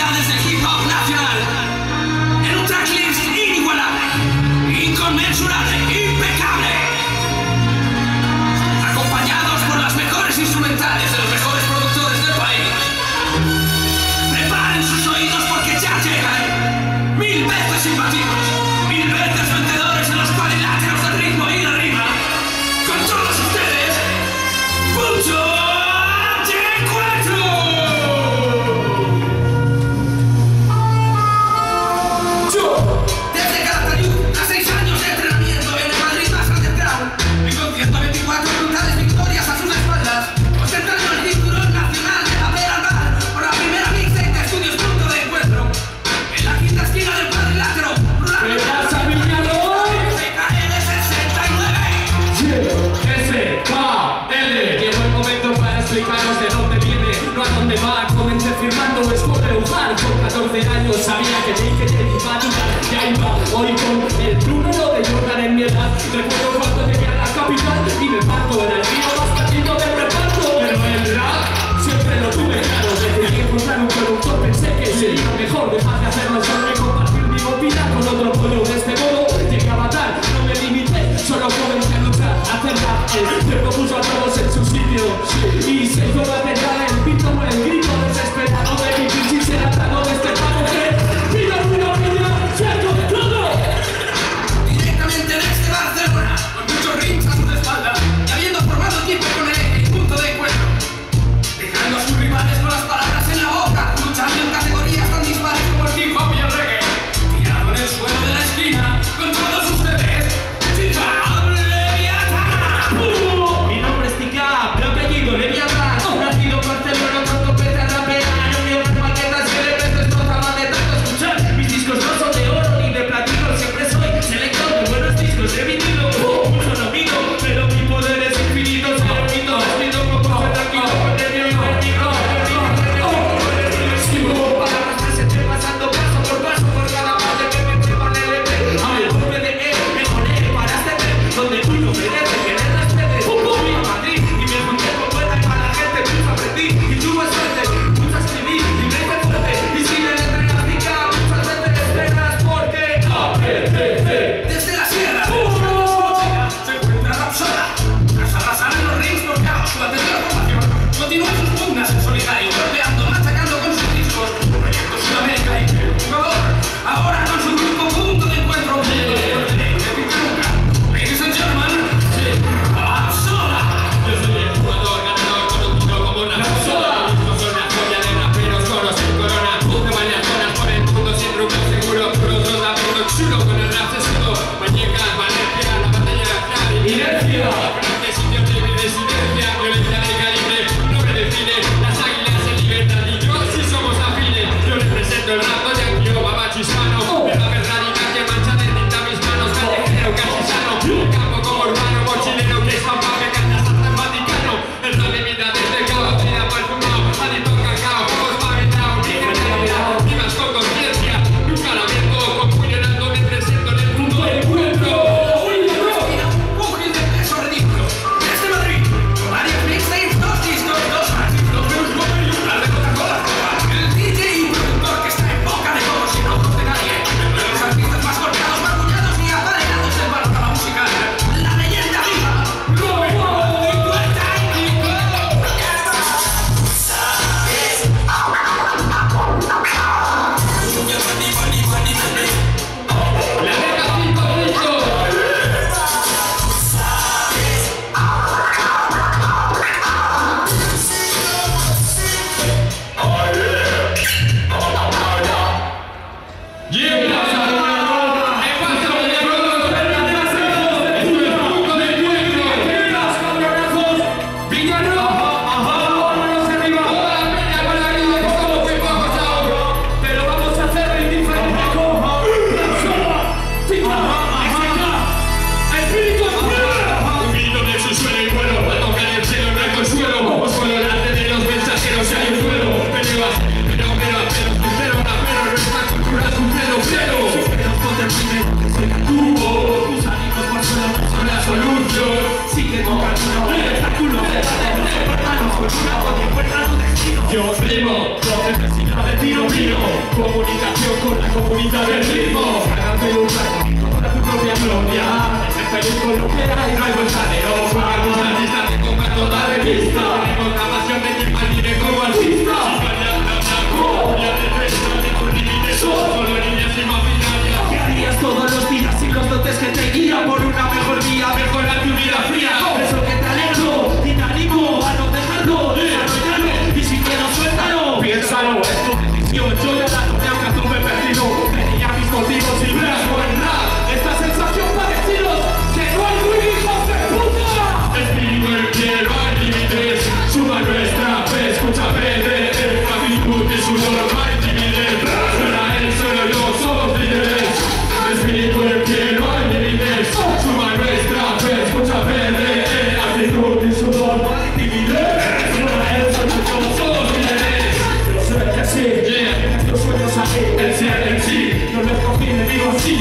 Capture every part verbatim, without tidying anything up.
personalidades del hip hop nacional en un tracklist inigualable, inconmensurable, impecable, acompañados por las mejores instrumentales de los mejores productores del país. Preparen sus oídos porque ya llegan mil veces imbatidos, mil veces vencedores en los cuadriláteros del ritmo y la rima. Con todos ustedes, Punto de Encuentro. Yo, desde Calatayud, a seis años de entrenamiento en el Madrid Master Underground, y con ciento veinticuatro brutales victorias a sus espaldas, ostentando el cinturón nacional de la Vera Albal por la primera mixtape de Estudios Punto de Encuentro. En la quinta esquina del cuadrilátero, ¿Qué pasa, Viñalo? S K L sesenta y nueve. S K L. Llegó el momento para explicaros de dónde viene, no a dónde va. Comencé firmando Escobar Ujar. Con catorce años sabía que J K J iba a dudar. Ya iba hoy con el número de Jordan en mi edad. Recuerdo cuando llegué a la capital y me parto en el río más perdido del reparto. Pero el rap siempre lo tuve claro. Desde que encontrar un productor pensé que sería lo mejor. Dejar de hacerlo solo y compartir mi vida con otro pollo. De este modo llegué a matar, no me limité, solo comencé a luchar, a hacer rap. El tiempo puso a todos en su sitio y se hizo material el pito o el grito desesperado de mi pinche ser atado de este pago que mira, mira, mira, cierto de todo. Directamente desde Barcelona, con muchos rings a su espalda y habiendo formado equipo con el eje y Punto de Encuentro, dejando a sus rivales con las palabras en la boca, luchando en categorías tan dispares como el hip hop y el reggae, tirado en el suelo de la esquina, con todos ustedes, Ticap Leviatán. Mi nombre es Ticap, mi apellido Leviatán. Nací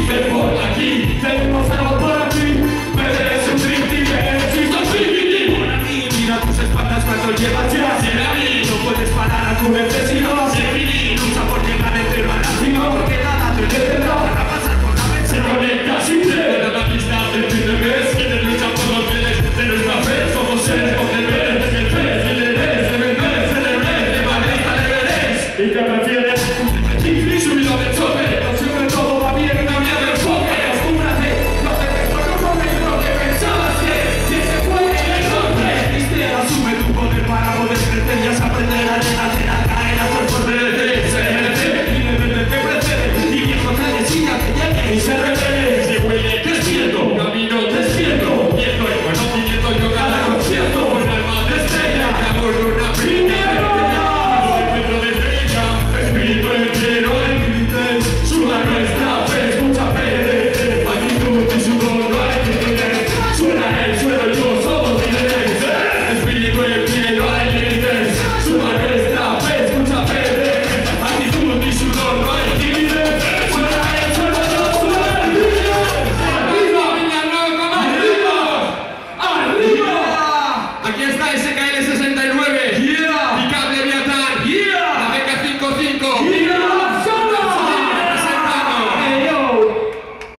Keeper.